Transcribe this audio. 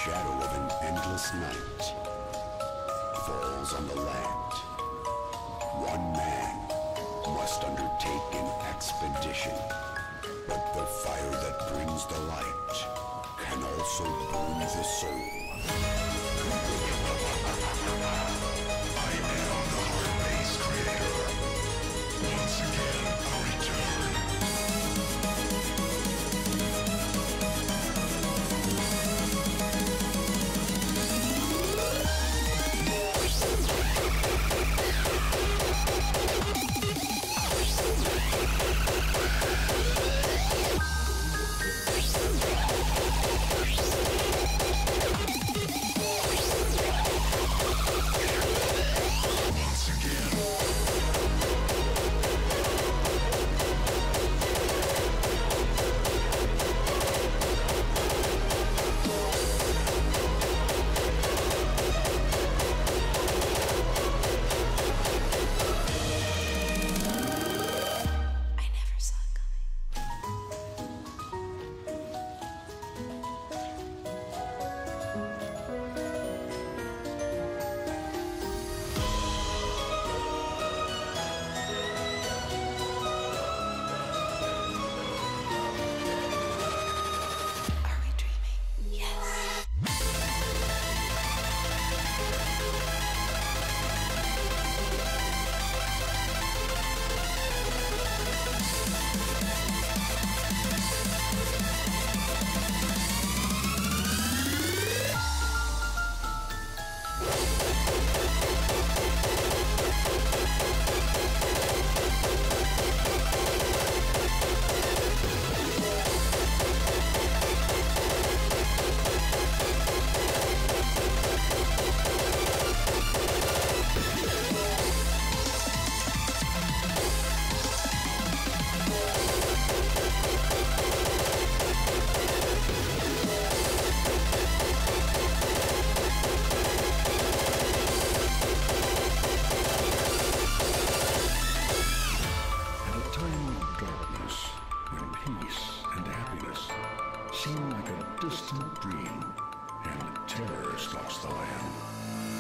shadow of an endless night falls on the land. One man must undertake an expedition, but the fire that brings the light can also burn the soul. I am the Heartbase creator. Once again, I return. Seem like a distant dream, and terror stalks the land.